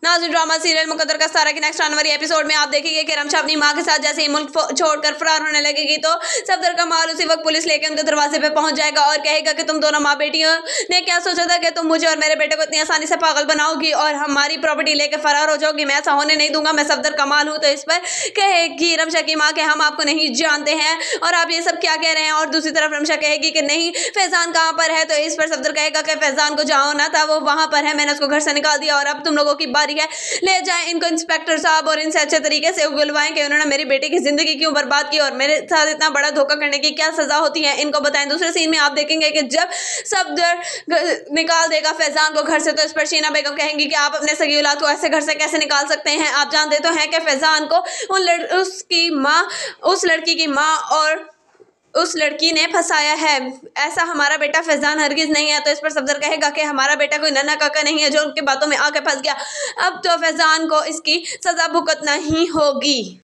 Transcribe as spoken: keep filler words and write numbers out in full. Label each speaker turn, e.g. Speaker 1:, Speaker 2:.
Speaker 1: नाज़रीन, drama serial मुकद्दर का सारा की नेक्स्ट आने वाली एपिसोड में आप देखेंगे कि रमशा अपनी माँ के साथ जैसे ही मुल्क छोड़कर फरार होने लगेगी तो सफदर कमाल उसी वक्त पुलिस लेकर उनके दरवाजे पे पहुंच जाएगा और कहेगा कि तुम दोनों माँ बेटियों ने क्या सोचा था कि तुम मुझे और मेरे बेटे को इतनी आसानी से पागल बनाओगी और हमारी प्रॉपर्टी लेकर फरार हो जाओगी। मैं ऐसा होने नहीं दूंगा, मैं सफदर कमाल हूँ। तो इस पर कहेगी रमशा की माँ के हम आपको नहीं जानते हैं और आप ये सब क्या कह रहे हैं। और दूसरी तरफ रमशा कहेगी कि नहीं, फैजान कहाँ पर है। तो इस पर सफदर कहेगा कि फैजान को जहाँ होना था वो वहाँ पर है, मैंने उसको घर से निकाल दिया और अब तुम लोगों की बारी है, ले जाएं इनको इंस्पेक्टर साहब और इनसे अच्छे तरीके से उगलवाएं कि उन्होंने मेरी बेटी की जिंदगी क्यों बर्बाद की और मेरे साथ इतना बड़ा धोखा करने की क्या सजा होती है, इनको बताएं। दूसरे सीन में आप देखेंगे कि जब सफदर निकाल देगा फैजान को घर से तो इस पर शीना बेगम कहेंगी कि आप अपने सगी औलाद को ऐसे घर से कैसे निकाल सकते हैं। आप जानते तो हैं कि फैजान को उन लड़, उसकी माँ उस लड़की की माँ और उस लड़की ने फंसाया है, ऐसा हमारा बेटा फैजान हरगिज नहीं है। तो इस पर सफदर कहेगा कि हमारा बेटा कोई नन्हा काका नहीं है जो उनके बातों में आके फंस गया, अब तो फैजान को इसकी सजा भुगतना ही होगी।